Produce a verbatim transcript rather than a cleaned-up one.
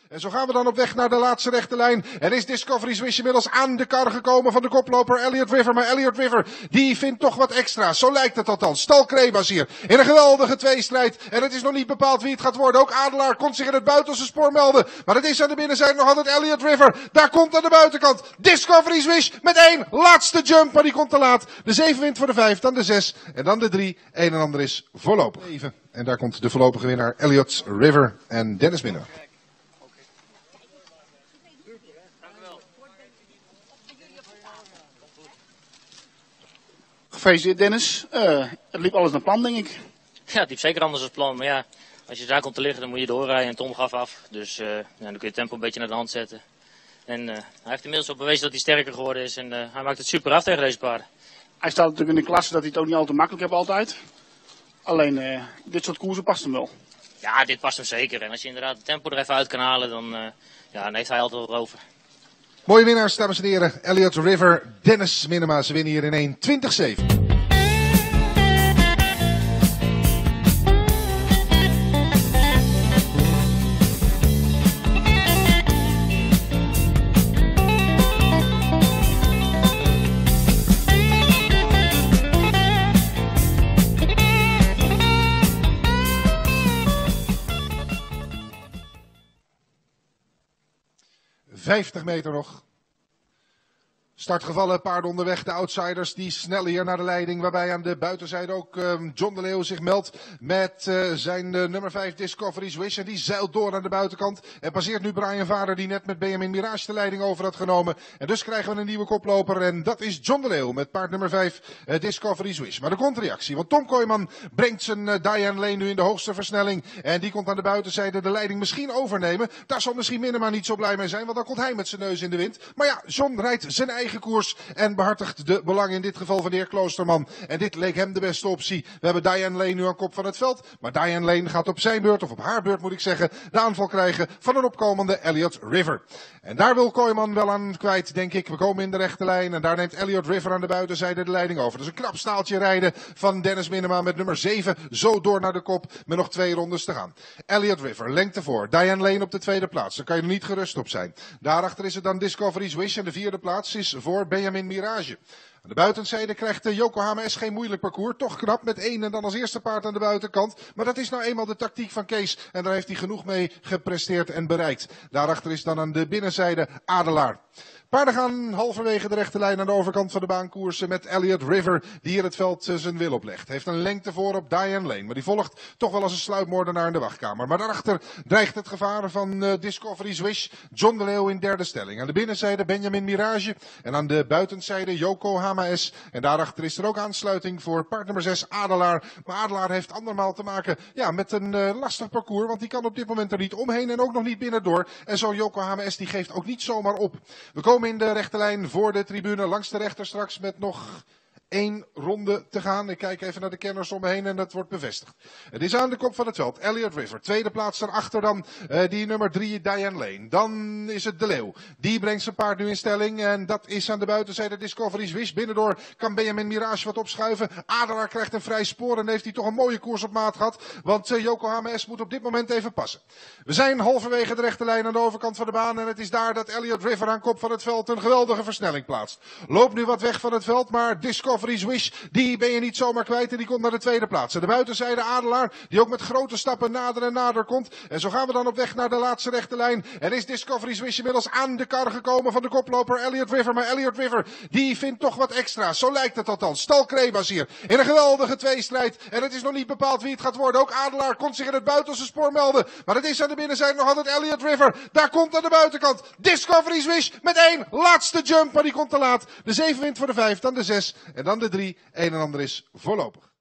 En zo gaan we dan op weg naar de laatste rechte lijn. En is Discovery Swish inmiddels aan de kar gekomen van de koploper Elliot River. Maar Elliot River, die vindt toch wat extra's. Zo lijkt het althans. Stal Krebas hier in een geweldige tweestrijd. En het is nog niet bepaald wie het gaat worden. Ook Adelaar komt zich in het buitenste spoor melden. Maar het is aan de binnenzijde nog altijd Elliot River. Daar komt aan de buitenkant Discovery Swish met één laatste jump. Maar die komt te laat. De zeven wint voor de vijf, dan de zes en dan de drie. Een en ander is voorlopig. En daar komt de voorlopige winnaar Elliot River en Dennis Minema. Gefeliciteerd Dennis, uh, het liep alles naar plan denk ik. Ja, het liep zeker anders dan plan, maar ja, als je daar komt te liggen dan moet je doorrijden en Tom gaf af. Dus uh, ja, dan kun je het tempo een beetje naar de hand zetten. En uh, hij heeft inmiddels ook bewezen dat hij sterker geworden is en uh, hij maakt het super af tegen deze paarden. Hij staat natuurlijk in de klasse dat hij het ook niet al te makkelijk heeft altijd. Alleen uh, dit soort koersen past hem wel. Ja, dit past hem zeker en als je inderdaad het tempo er even uit kan halen dan, uh, ja, dan heeft hij altijd wat over. Mooie winnaars, dames en heren. Elliot River, Dennis Minema. Ze winnen hier in één twintig zeven. vijftig meter nog. Startgevallen, paarden onderweg, de outsiders die snellen hier naar de leiding. Waarbij aan de buitenzijde ook uh, John de Leeuw zich meldt met uh, zijn uh, nummer vijf Discovery Swish. En die zeilt door aan de buitenkant. En passeert nu Brian Vader die net met Benjamin Mirage de leiding over had genomen. En dus krijgen we een nieuwe koploper en dat is John de Leeuw met paard nummer vijf uh, Discovery Swish. Maar er komt reactie, want Tom Kooijman brengt zijn uh, Diane Lane nu in de hoogste versnelling. En die komt aan de buitenzijde de leiding misschien overnemen. Daar zal misschien Minema niet zo blij mee zijn, want dan komt hij met zijn neus in de wind. Maar ja, John rijdt zijn eigen koers en behartigt de belangen in dit geval van de heer Kloosterman. En dit leek hem de beste optie. We hebben Diane Lane nu aan kop van het veld, maar Diane Lane gaat op zijn beurt, of op haar beurt moet ik zeggen, de aanval krijgen van een opkomende Elliot River. En daar wil Kooijman wel aan kwijt, denk ik. We komen in de rechte lijn en daar neemt Elliot River aan de buitenzijde de leiding over. Dus een knap staaltje rijden van Dennis Minema met nummer zeven zo door naar de kop met nog twee rondes te gaan. Elliot River, lengte voor. Diane Lane op de tweede plaats. Daar kan je er niet gerust op zijn. Daarachter is het dan Discovery Swish en de vierde plaats is voor Benjamin Mirage. Aan de buitenzijde krijgt de Yokohama S geen moeilijk parcours. Toch knap met één en dan als eerste paard aan de buitenkant. Maar dat is nou eenmaal de tactiek van Kees. En daar heeft hij genoeg mee gepresteerd en bereikt. Daarachter is dan aan de binnenzijde Adelaar. Paarden gaan halverwege de rechte lijn aan de overkant van de baan koersen met Elliot River die hier het veld zijn wil oplegt. Heeft een lengte voor op Diane Lane, maar die volgt toch wel als een sluipmoordenaar in de wachtkamer. Maar daarachter dreigt het gevaar van uh, Discovery Swish. John de Leeuw in derde stelling. Aan de binnenzijde Benjamin Mirage en aan de buitenzijde Yokohama S. En daarachter is er ook aansluiting voor paard nummer zes Adelaar. Maar Adelaar heeft andermaal te maken ja, met een uh, lastig parcours, want die kan op dit moment er niet omheen en ook nog niet binnendoor. En zo Yokohama S die geeft ook niet zomaar op. We komen in de rechte lijn voor de tribune, langs de rechter straks met nog één ronde te gaan. Ik kijk even naar de kenners om me heen en dat wordt bevestigd. Het is aan de kop van het veld. Elliot River. Tweede plaats daarachter dan uh, die nummer drie Diane Lane. Dan is het de Leeuw. Die brengt zijn paard nu in stelling. En dat is aan de buitenzijde Discovery Swish. Binnendoor kan Benjamin Mirage wat opschuiven. Adelaar krijgt een vrij spoor en heeft hij toch een mooie koers op maat gehad. Want uh, Yokohama S moet op dit moment even passen. We zijn halverwege de rechte lijn aan de overkant van de baan. En het is daar dat Elliot River aan kop van het veld een geweldige versnelling plaatst. Loopt nu wat weg van het veld, maar Discovery Swish, die ben je niet zomaar kwijt en die komt naar de tweede plaats. En de buitenzijde Adelaar, die ook met grote stappen nader en nader komt. En zo gaan we dan op weg naar de laatste rechte lijn. En is Discovery Swish inmiddels aan de kar gekomen van de koploper Elliot River. Maar Elliot River, die vindt toch wat extra's. Zo lijkt het althans. Stal Krebas hier in een geweldige tweestrijd. En het is nog niet bepaald wie het gaat worden. Ook Adelaar komt zich in het buitenste spoor melden. Maar het is aan de binnenzijde nog altijd Elliot River. Daar komt aan de buitenkant Discovery Swish met één laatste jump. Maar die komt te laat. De zeven wint voor de vijf, dan de zes en dan de drie. Een en ander is voorlopig.